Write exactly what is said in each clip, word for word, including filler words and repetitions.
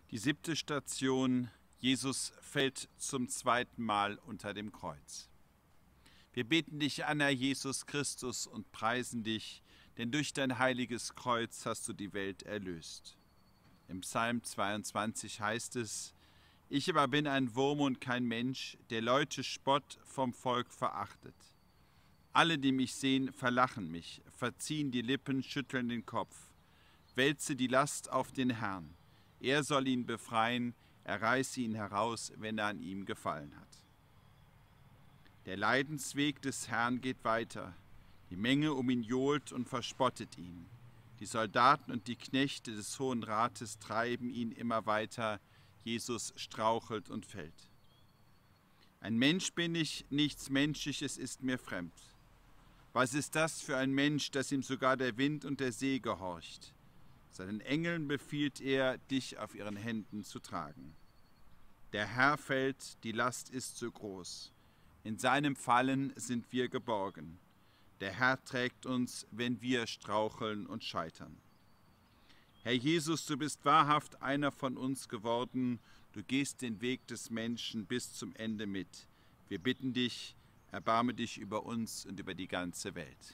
Die siebte Station: Jesus fällt zum zweiten Mal unter dem Kreuz. Wir beten dich an, Herr Jesus Christus, und preisen dich, denn durch dein heiliges Kreuz hast du die Welt erlöst. Im Psalm zweiundzwanzig heißt es: Ich aber bin ein Wurm und kein Mensch, der Leute Spott vom Volk verachtet. Alle, die mich sehen, verlachen mich, verziehen die Lippen, schütteln den Kopf. Wälze die Last auf den Herrn. Er soll ihn befreien, er reiße ihn heraus, wenn er an ihm gefallen hat. Der Leidensweg des Herrn geht weiter. Die Menge um ihn johlt und verspottet ihn. Die Soldaten und die Knechte des Hohen Rates treiben ihn immer weiter. Jesus strauchelt und fällt. Ein Mensch bin ich, nichts Menschliches ist mir fremd. Was ist das für ein Mensch, dass ihm sogar der Wind und der See gehorcht? Seinen Engeln befiehlt er, dich auf ihren Händen zu tragen. Der Herr fällt, die Last ist so groß. In seinem Fallen sind wir geborgen. Der Herr trägt uns, wenn wir straucheln und scheitern. Herr Jesus, du bist wahrhaft einer von uns geworden. Du gehst den Weg des Menschen bis zum Ende mit. Wir bitten dich, erbarme dich über uns und über die ganze Welt.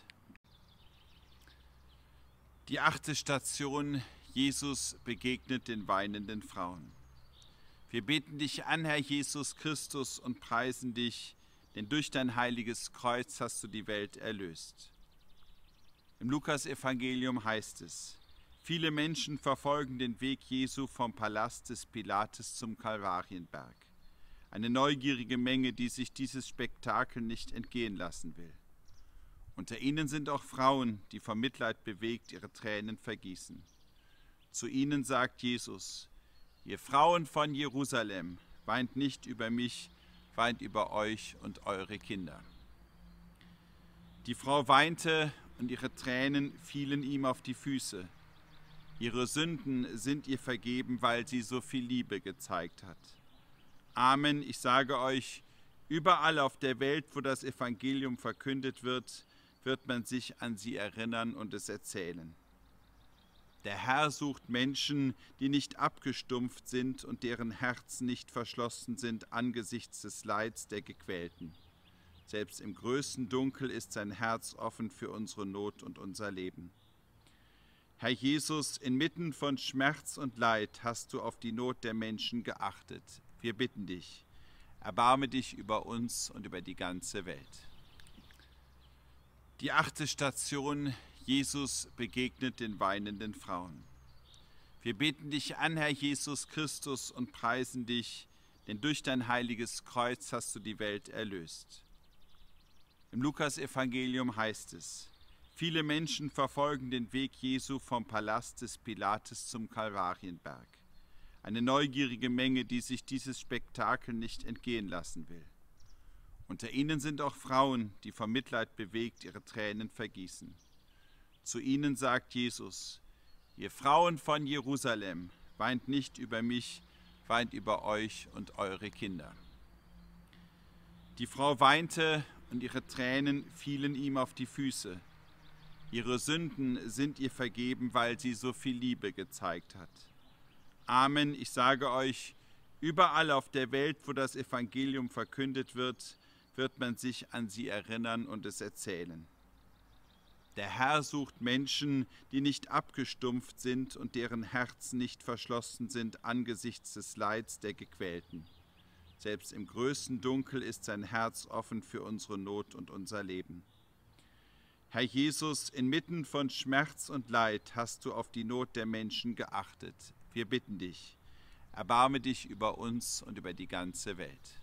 Die achte Station: Jesus begegnet den weinenden Frauen. Wir beten dich an, Herr Jesus Christus, und preisen dich, denn durch dein heiliges Kreuz hast du die Welt erlöst. Im Lukas-Evangelium heißt es: Viele Menschen verfolgen den Weg Jesu vom Palast des Pilates zum Kalvarienberg. Eine neugierige Menge, die sich dieses Spektakel nicht entgehen lassen will. Unter ihnen sind auch Frauen, die vom Mitleid bewegt ihre Tränen vergießen. Zu ihnen sagt Jesus: Ihr Frauen von Jerusalem, weint nicht über mich, weint über euch und eure Kinder. Die Frau weinte und ihre Tränen fielen ihm auf die Füße. Ihre Sünden sind ihr vergeben, weil sie so viel Liebe gezeigt hat. Amen, ich sage euch, überall auf der Welt, wo das Evangelium verkündet wird, wird man sich an sie erinnern und es erzählen. Der Herr sucht Menschen, die nicht abgestumpft sind und deren Herzen nicht verschlossen sind angesichts des Leids der Gequälten. Selbst im größten Dunkel ist sein Herz offen für unsere Not und unser Leben. Herr Jesus, inmitten von Schmerz und Leid hast du auf die Not der Menschen geachtet. Wir bitten dich, erbarme dich über uns und über die ganze Welt. Die achte Station: Jesus begegnet den weinenden Frauen. Wir beten dich an, Herr Jesus Christus, und preisen dich, denn durch dein heiliges Kreuz hast du die Welt erlöst. Im Lukas-Evangelium heißt es: Viele Menschen verfolgen den Weg Jesu vom Palast des Pilates zum Kalvarienberg. Eine neugierige Menge, die sich dieses Spektakel nicht entgehen lassen will. Unter ihnen sind auch Frauen, die vom Mitleid bewegt ihre Tränen vergießen. Zu ihnen sagt Jesus: Ihr Frauen von Jerusalem, weint nicht über mich, weint über euch und eure Kinder. Die Frau weinte und ihre Tränen fielen ihm auf die Füße. Ihre Sünden sind ihr vergeben, weil sie so viel Liebe gezeigt hat. Amen, ich sage euch, überall auf der Welt, wo das Evangelium verkündet wird, wird man sich an sie erinnern und es erzählen. Der Herr sucht Menschen, die nicht abgestumpft sind und deren Herzen nicht verschlossen sind angesichts des Leids der Gequälten. Selbst im größten Dunkel ist sein Herz offen für unsere Not und unser Leben. Herr Jesus, inmitten von Schmerz und Leid hast du auf die Not der Menschen geachtet. Wir bitten dich, erbarme dich über uns und über die ganze Welt.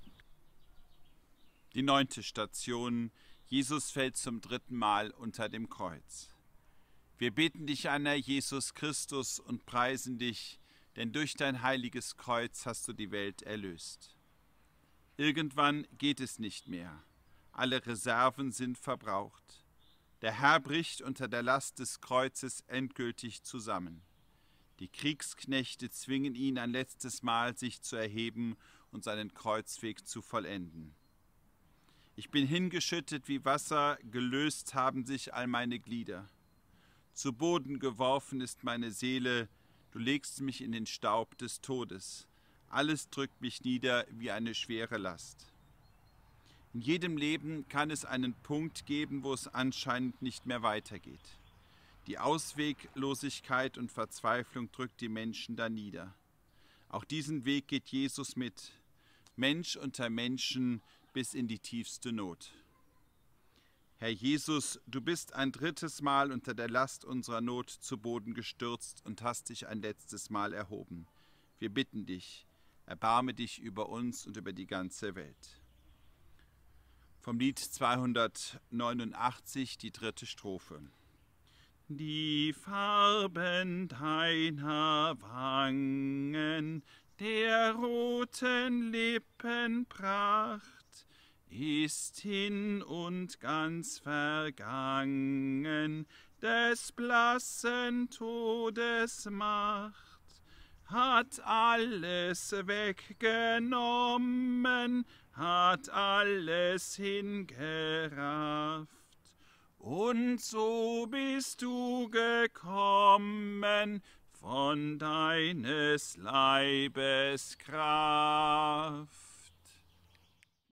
Die neunte Station: Jesus fällt zum dritten Mal unter dem Kreuz. Wir beten dich an, Herr Jesus Christus, und preisen dich, denn durch dein heiliges Kreuz hast du die Welt erlöst. Irgendwann geht es nicht mehr. Alle Reserven sind verbraucht. Der Herr bricht unter der Last des Kreuzes endgültig zusammen. Die Kriegsknechte zwingen ihn ein letztes Mal, sich zu erheben und seinen Kreuzweg zu vollenden. Ich bin hingeschüttet wie Wasser, gelöst haben sich all meine Glieder. Zu Boden geworfen ist meine Seele, Du legst mich in den Staub des Todes. Alles drückt mich nieder wie eine schwere Last. In jedem Leben kann es einen Punkt geben, wo es anscheinend nicht mehr weitergeht. Die Ausweglosigkeit und Verzweiflung drückt die Menschen da nieder. Auch diesen Weg geht Jesus mit, Mensch unter Menschen bis in die tiefste Not. Herr Jesus, du bist ein drittes Mal unter der Last unserer Not zu Boden gestürzt und hast dich ein letztes Mal erhoben. Wir bitten dich, erbarme dich über uns und über die ganze Welt. Vom Lied zweihundertneunundachtzig, die dritte Strophe. Die Farben deiner Wangen, der roten Lippen Pracht, ist hin und ganz vergangen, des blassen Todes Macht, hat alles weggenommen, hat alles hingerafft. Und so bist du gekommen, von deines Leibes Kraft.